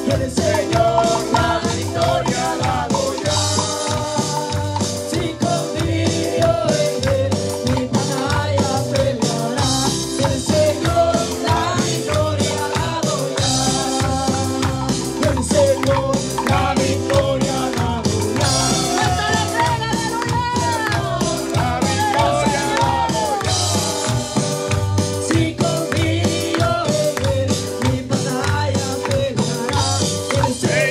el Señor la victoria la doy ya. Si confío en Él, mi batalla peleará. El Señor la victoria la doy ya. El Señor la victoria la doy ya. La victoria la doy ya. Si confío en Él, mi batalla peleará. El Señor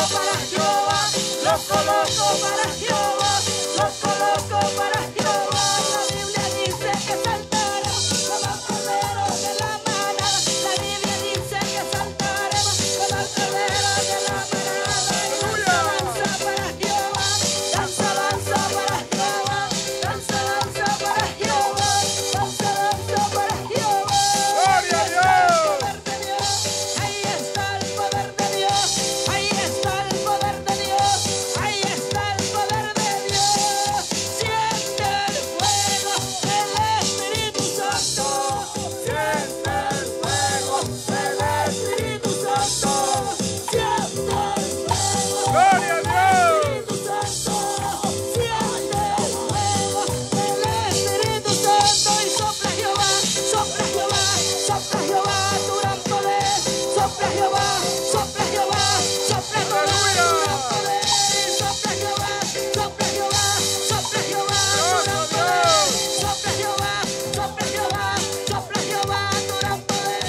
para Jehová, lo coloco para Jehová, lo coloco para Jehová. La Biblia dice que saltaremos como el cordero de la manada. La Biblia dice que saltaremos como el cordero de la manada. Danza para Jehová, danza para Jehová, danza para Jehová, danza para Jehová. ¡Gloria a Dios! Ahí está el poder de Dios, ahí está el poder de Dios, ahí está el poder de Dios. Siente el fuego del Espíritu Santo, siente el fuego del Espíritu Santo, siente el fuego ¡Gloria a Dios! Espíritu Santo, siente el fuego del Espíritu Santo y sopla Jehová, sopla Jehová, sopla Jehová, tu gran poder, sopla Jehová, sopla Jehová, sopla Jehová, tu gran poder, sopla Jehová, sopla Jehová, sopla Jehová, tu gran poder, sopla Jehová, sopla Jehová, sopla Jehová, tu gran poder.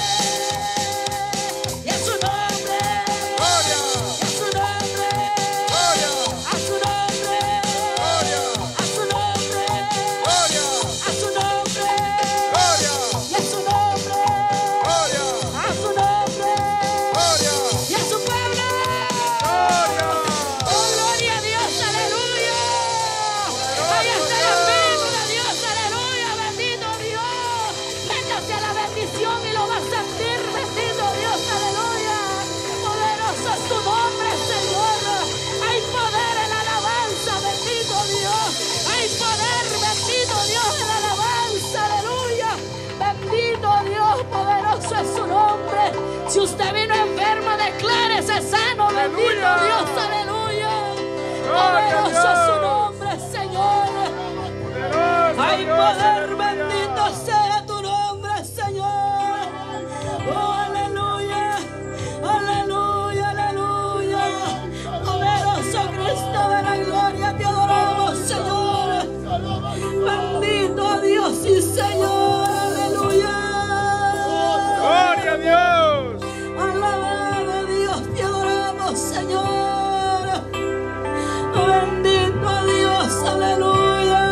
Y a su nombre, ¡Gloria! y a su nombre, ¡Gloria! a su nombre, ¡Gloria! a su nombre, ¡Gloria! a su nombre, ¡Gloria! y a su nombre, ¡Gloria! a su nombre, ¡Gloria! y a su pueblo. ¡Gloria! Oh, gloria a Dios, aleluya. Ahí está el Espíritu de Dios, aleluya, bendito Dios. Métase a la bendición y lo va a sentir, bendito Dios, aleluya. Poderoso es tu nombre, Señor. Hay poder en la alabanza, bendito Dios. Hay poder, bendito Dios, en la alabanza, aleluya. Bendito Dios, poderoso es su nombre. Si usted vino enfermo, declárese sano, bendito Aleluya. Dios, aleluya. Gloria a Poderoso es su Dios. nombre, Señor. ¡Poderoso Hay Dios! poder, ¡Aleluya! bendito sea tu nombre, Señor. Oh, aleluya, aleluya, aleluya. Poderoso Cristo de la gloria, te adoramos, Señor. Bendito Dios y Señor, aleluya. ¡Gloria a Dios! Alabado Dios, te adoramos, Señor. Bendito Dios, aleluya.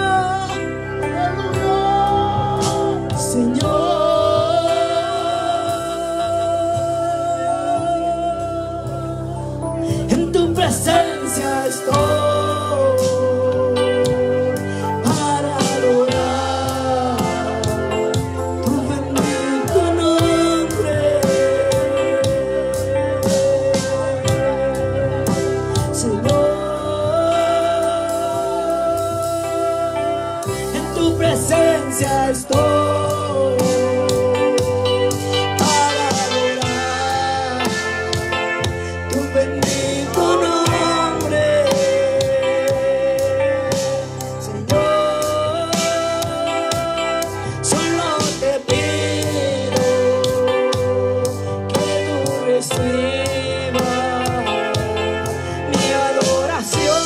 Señor, en tu presencia estoy para adorar tu bendito nombre. Señor, en tu presencia estoy para adorar tu bendito nombre. Señor, solo te pido que tú recibas mi adoración.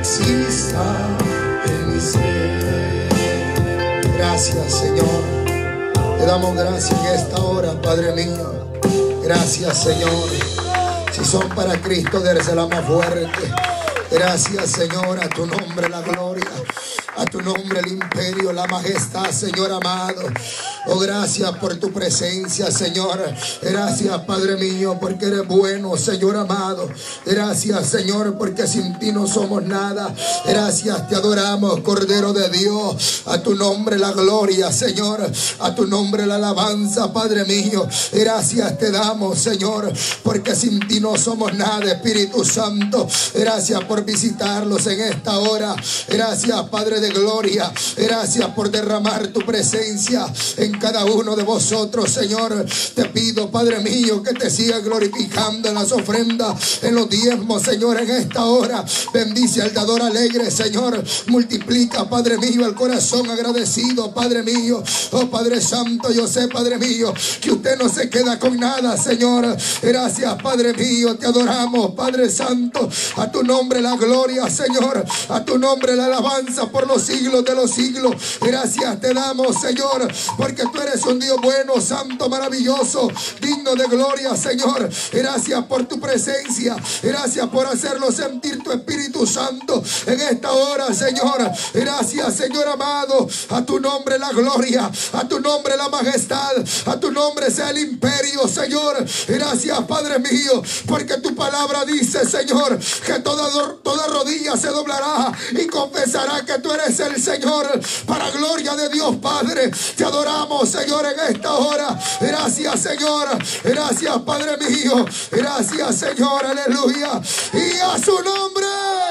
exista en mi ser. Gracias, Señor. Te damos gracias en esta hora, Padre mío. Gracias, Señor. Si son para Cristo, dérsela más fuerte. Gracias, Señor, a tu nombre la gloria, a tu nombre el imperio, la majestad, Señor amado. Oh, gracias por tu presencia, Señor. Gracias, Padre mío, porque eres bueno, Señor amado. Gracias, Señor, porque sin ti no somos nada. Gracias, te adoramos, Cordero de Dios. A tu nombre la gloria, Señor. A tu nombre la alabanza, Padre mío. Gracias te damos, Señor, porque sin ti no somos nada, Espíritu Santo. Gracias por visitarlos en esta hora. Gracias, Padre de gloria. Gracias por derramar tu presencia en cada uno de vosotros, Señor. Te pido, Padre mío, que te sigas glorificando en las ofrendas, en los diezmos, Señor, en esta hora. Bendice al dador alegre, Señor. Multiplica, Padre mío, el corazón agradecido, Padre mío. Oh, Padre Santo, yo sé, Padre mío, que usted no se queda con nada, Señor. Gracias, Padre mío, te adoramos, Padre Santo. A tu nombre la gloria, Señor. A tu nombre la alabanza por los siglos de los siglos. Gracias te damos, Señor, porque tú eres un Dios bueno, santo, maravilloso, digno de gloria, Señor. Gracias por tu presencia. Gracias por hacerlo sentir tu Espíritu Santo en esta hora, Señor. Gracias, Señor amado. A tu nombre la gloria, a tu nombre la majestad, a tu nombre sea el imperio, Señor. Gracias, Padre mío, porque tu palabra dice, Señor, que toda rodilla se doblará y confesará que tú eres el Señor, para gloria de Dios Padre. Te adoramos, Señor, en esta hora. Gracias, Señor. Gracias, Padre mío. Gracias, Señor. Aleluya. Y a su nombre.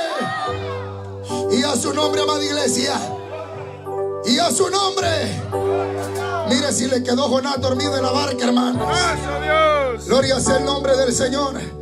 Y a su nombre, amada iglesia. Y a su nombre. Mire si le quedó Jonás dormido en la barca, hermano. Gracias a Dios. Gloria sea el nombre del Señor.